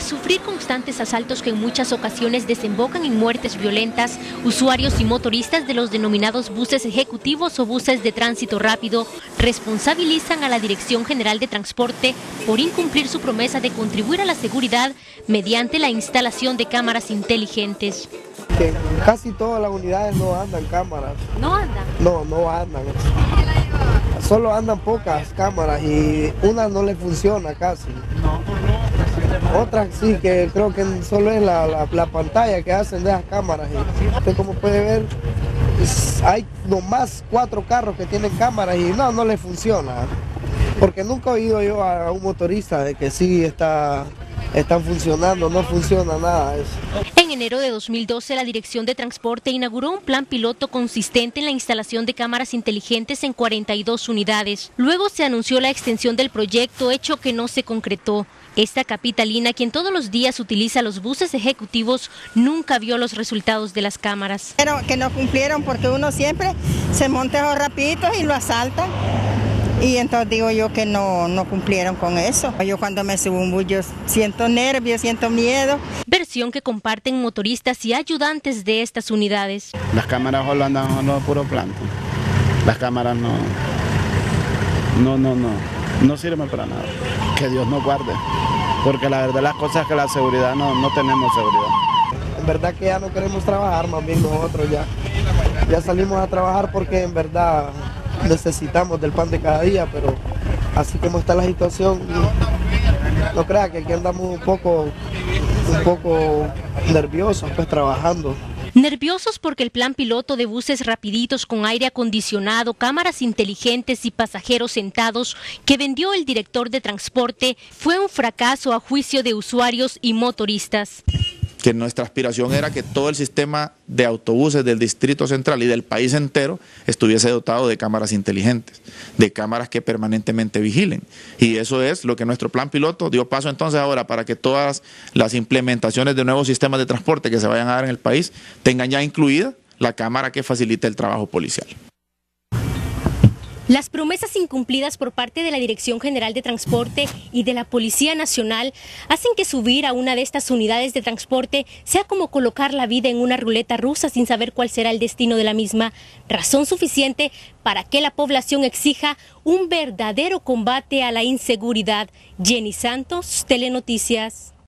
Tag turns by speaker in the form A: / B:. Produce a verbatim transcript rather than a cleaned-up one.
A: Tras sufrir constantes asaltos que en muchas ocasiones desembocan en muertes violentas, usuarios y motoristas de los denominados buses ejecutivos o buses de tránsito rápido responsabilizan a la Dirección General de Transporte por incumplir su promesa de contribuir a la seguridad mediante la instalación de cámaras inteligentes.
B: Que casi todas las unidades no andan cámaras.
A: ¿No andan?
B: No, no andan. Solo andan pocas cámaras y una no le funciona casi. Otra sí, que creo que solo es la, la, la pantalla que hacen de las cámaras. Y usted como puede ver, es, hay nomás cuatro carros que tienen cámaras y no, no le funciona. Porque nunca he oído yo a un motorista de que sí está, están funcionando, no funciona nada eso.
A: En enero de dos mil doce, la Dirección de Transporte inauguró un plan piloto consistente en la instalación de cámaras inteligentes en cuarenta y dos unidades. Luego se anunció la extensión del proyecto, hecho que no se concretó. Esta capitalina, quien todos los días utiliza los buses ejecutivos, nunca vio los resultados de las cámaras.
C: Pero que no cumplieron porque uno siempre se monta rapidito y lo asalta. Y entonces digo yo que no, no cumplieron con eso. Yo cuando me subo un bus yo siento nervios, siento miedo.
A: Versión que comparten motoristas y ayudantes de estas unidades.
D: Las cámaras solo andan solo puro planta. Las cámaras no, no, no, no, no sirven para nada. Que Dios nos guarde. Porque la verdad las cosas es que la seguridad no, no tenemos seguridad.
B: En verdad que ya no queremos trabajar, más bien nosotros ya, ya salimos a trabajar porque en verdad necesitamos del pan de cada día, pero así como está la situación, no crea que aquí andamos un poco, un poco nerviosos pues trabajando.
A: Nerviosos porque el plan piloto de buses rapiditos con aire acondicionado, cámaras inteligentes y pasajeros sentados que vendió el director de transporte fue un fracaso a juicio de usuarios y motoristas.
E: Que nuestra aspiración era que todo el sistema de autobuses del Distrito Central y del país entero estuviese dotado de cámaras inteligentes, de cámaras que permanentemente vigilen. Y eso es lo que nuestro plan piloto dio paso entonces ahora para que todas las implementaciones de nuevos sistemas de transporte que se vayan a dar en el país tengan ya incluida la cámara que facilite el trabajo policial.
A: Las promesas incumplidas por parte de la Dirección General de Transporte y de la Policía Nacional hacen que subir a una de estas unidades de transporte sea como colocar la vida en una ruleta rusa sin saber cuál será el destino de la misma. Razón suficiente para que la población exija un verdadero combate a la inseguridad. Jenny Santos, Telenoticias.